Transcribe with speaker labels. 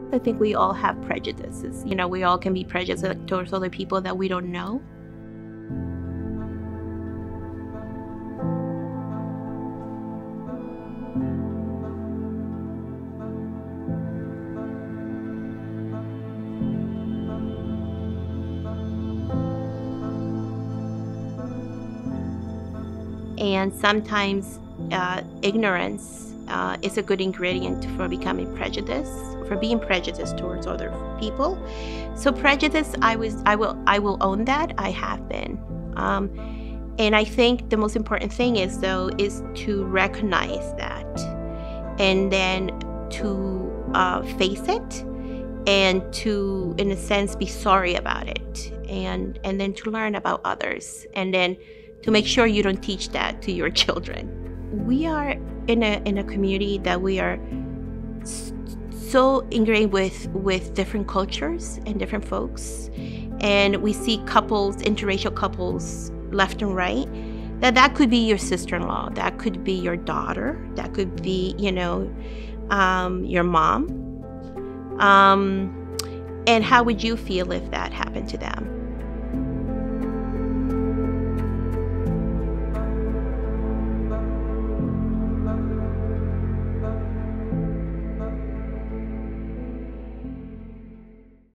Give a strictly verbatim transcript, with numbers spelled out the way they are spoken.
Speaker 1: I think we all have prejudices. You know, we all can be prejudiced towards other people that we don't know. And sometimes uh, ignorance uh, is a good ingredient for becoming prejudiced, for being prejudiced towards other people. So prejudice, I was, I will, I will own that. I have been, um, and I think the most important thing is though is to recognize that, and then to uh, face it, and to, in a sense, be sorry about it, and and then to learn about others, and then to make sure you don't teach that to your children. We are in a in a community that we are so ingrained with with different cultures and different folks, and we see couples, interracial couples, left and right. That that could be your sister-in-law, that could be your daughter, that could be, you know, um, your mom. Um, and how would you feel if that happened to them?